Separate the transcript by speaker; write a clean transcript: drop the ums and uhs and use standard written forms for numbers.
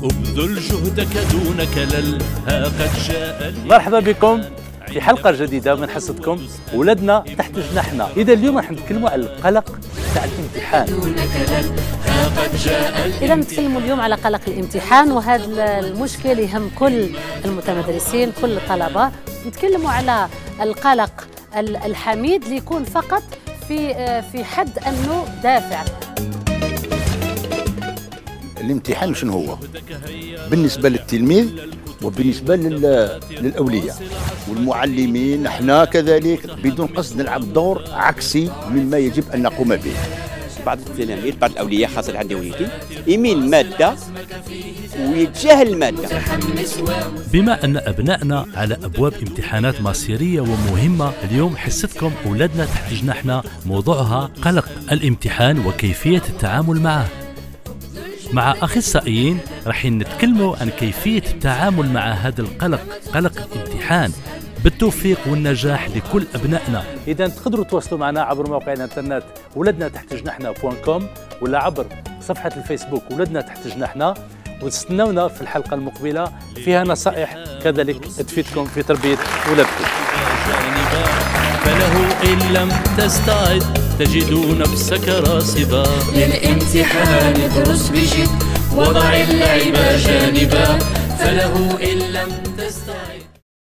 Speaker 1: ابذل جهدك دون كلل، ها قد جاء.
Speaker 2: مرحبا بكم في حلقة جديدة من حصتكم ولدنا تحت جناحنا. إذا اليوم راح نتكلموا على القلق تاع الامتحان.
Speaker 3: إذا نتكلموا اليوم على قلق الامتحان، وهذا المشكل يهم كل المتمدرسين كل الطلبة. نتكلموا على القلق الحميد اللي يكون فقط في حد أنه دافع.
Speaker 4: الامتحان شنو هو؟ بالنسبة للتلميذ وبالنسبة للأولياء والمعلمين، احنا كذلك بدون قصد نلعب دور عكسي مما يجب أن نقوم به.
Speaker 5: بعض التلاميذ بعض الأولياء خاصة عندي وليدي يميل المادة ويتجاهل المادة.
Speaker 2: بما أن أبنائنا على أبواب امتحانات مصيرية ومهمة، اليوم حصتكم أولادنا تحت جناحنا موضوعها قلق الامتحان وكيفية التعامل معه. مع أخصائيين راح نتكلموا عن كيفية التعامل مع هذا القلق، قلق الامتحان، بالتوفيق والنجاح لكل أبنائنا. إذا تقدروا تواصلوا معنا عبر موقع الانترنت ولدنا تحت جناحنا.com ولا عبر صفحة الفيسبوك ولدنا تحت جناحنا، وتستنونا في الحلقة المقبلة فيها نصائح كذلك تفيدكم في تربية أولادكم.
Speaker 1: فله إن لم تستعد تجد نفسك راصدا
Speaker 6: للامتحان، ادرس بجد وضع اللعب جانبا، فله إن لم تستعد.